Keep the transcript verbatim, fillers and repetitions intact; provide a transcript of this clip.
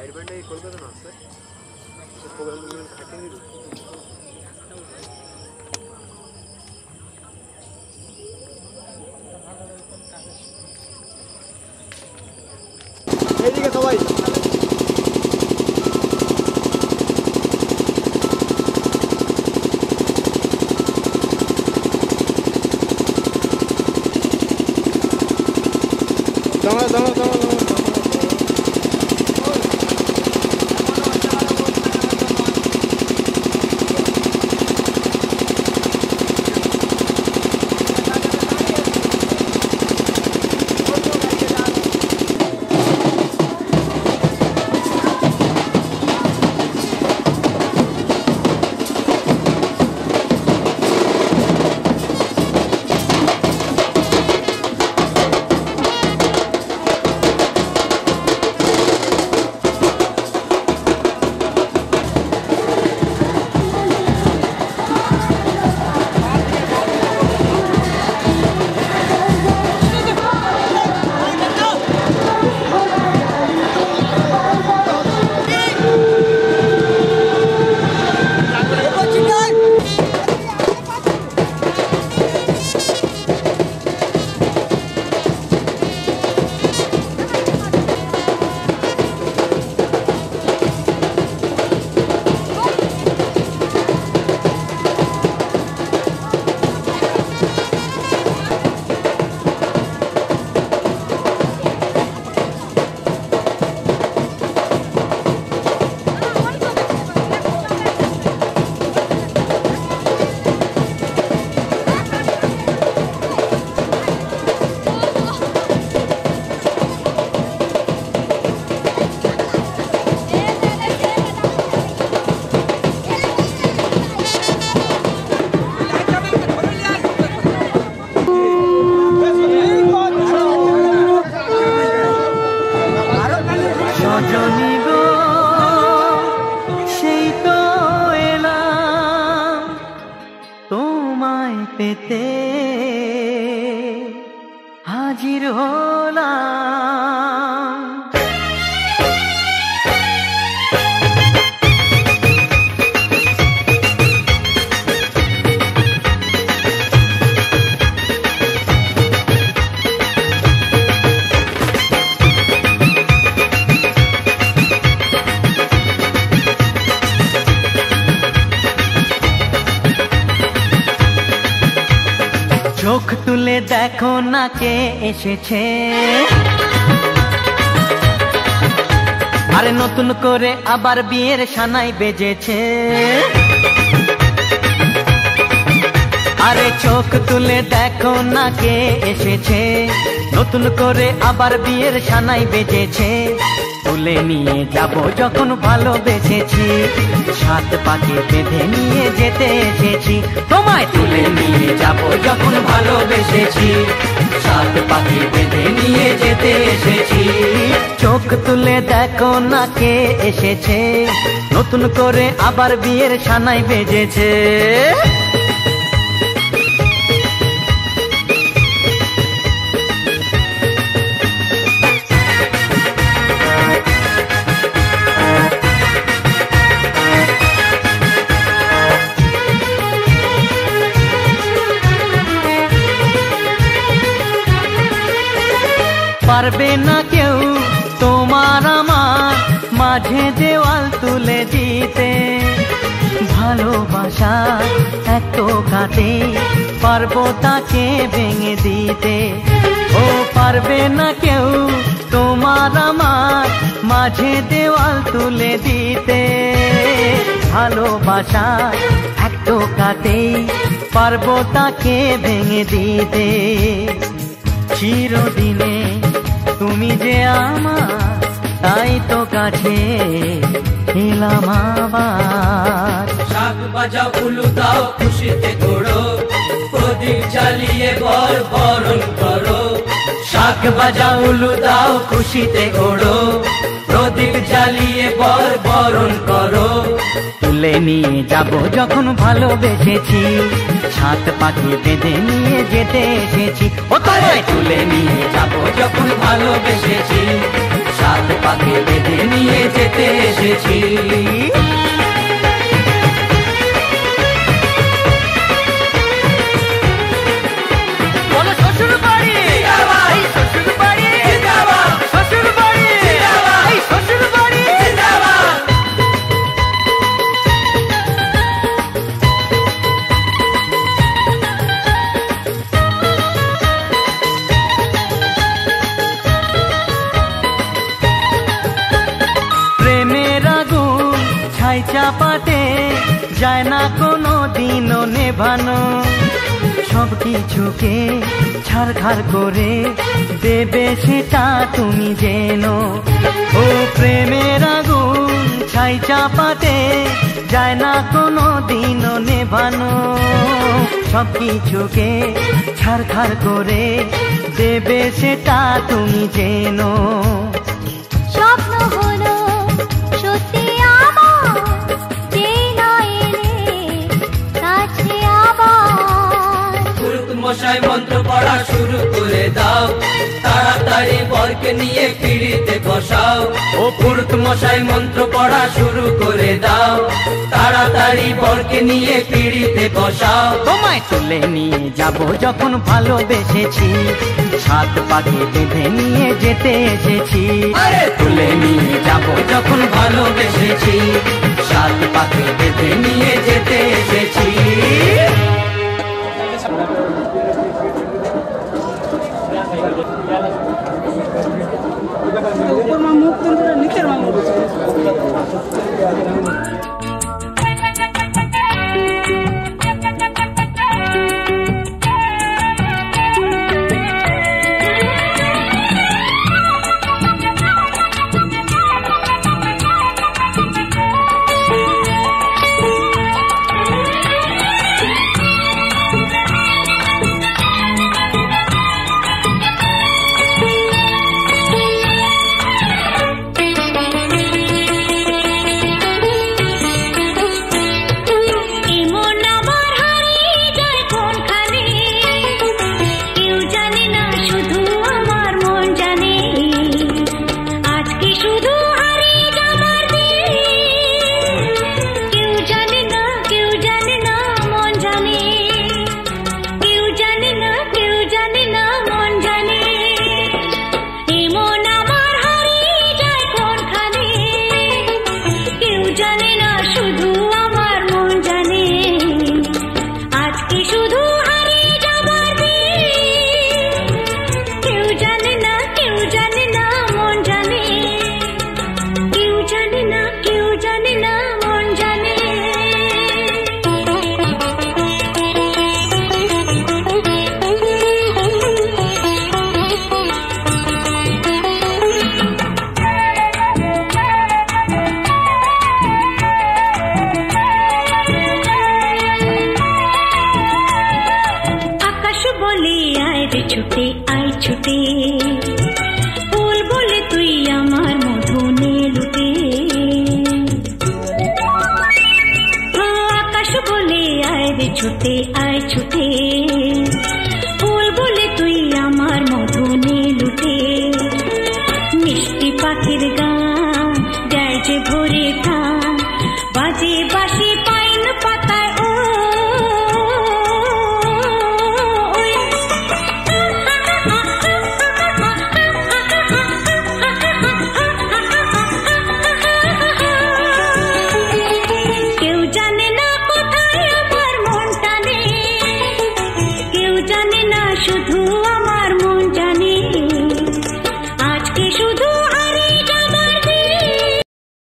এইদিকে সবাই দাঁড়া দাঁড়া দাঁড়া পেতে হাজির হলাম। চোখ তুলে দেখো না কে এসেছে, আরে নতুন করে আবার বিয়ের সানাই বেজেছে। আরে চোখ তুলে দেখো না কে এসেছে, নতুন করে আবার বিয়ের সানাই বেজেছে। তুলে নিয়ে যাব যখন ভালোবেসেছি, সাত পাকে বেঁধে নিয়ে যেতে এসেছি। তোমায় তুলে নিয়ে যাব যখন ভালোবেসেছি, সাত পাকে বেঁধে নিয়ে যেতে এসেছি। চোখ তুলে দেখো না কে এসেছে, নতুন করে আবার বিয়ের সানাই বেজেছে। পারবে না কেউ তোমার আমার মাঝে দেওয়াল তুলে দিতে, ভালোবাসা এত কাটে পারবো তাকে ভেঙে দিতে। ও পারবে না কেউ তোমার আমার মাঝে দেওয়াল তুলে দিতে, ভালোবাসা এত কাটে পারবো তাকে ভেঙে দিতে। চিরদিনে তুমি যে আমার, তাই তো কাছে এলাম আবার। শাক বাজাও উলু দাও খুশিতে ঘোড়ো, প্রদীপ জ্বালিয়ে বর বরণ করো। শাক বাজাও উলু দাও খুশিতে ঘোড়ো, প্রদীপ জ্বালিয়ে বর বরণ করো। তুলে নিয়ে যাব যখন ভালোবেসেছি, সাত পাকে বেঁধে নিয়ে যেতে এসেছি। ও তোমায় তুলে নিয়ে যাব যখন ভালোবেসেছি, সাত পাকে বেঁধে নিয়ে যেতে এসেছি। চাপাতে যায় না কোনো দিনও নেভানো, সব কিছুকে ছারখার করে দেবে সেটা তুমি জেনো। ও প্রেমের আগুন ছাই চাপাতে যায় না কোনো দিনও নেভানো, সব কিছুকে ছারখার করে দেবে সেটা তুমি জেনো। স্বপ্ন হলো সত্যি মশাই মন্ত্র পড়া শুরু করে দাও, তাড়াতাড়ি বরকে নিয়ে পিড়িতে বসাও। ও পুরুত মশাই মন্ত্র পড়া শুরু করে দাও, তাড়াতাড়ি বরকে নিয়ে পিড়িতে বসাও। তোমায় তুলে নিয়ে যাব যখন ভালোবেসেছি, সাত পাকে বেঁধে নিয়ে যেতে এসেছি। আরে তুলে নিয়ে যাব যখন ভালোবেসেছি, সাত পাকে বেঁধে নিয়ে যেতে এসেছি। ऊपर में मुख तो नीचे में ছুটে আয় ছুটে, ফুল বলে তুই আমার মধুনে লুটে। আকাশ বলে আয় রে ছুটে আয় ছুটে,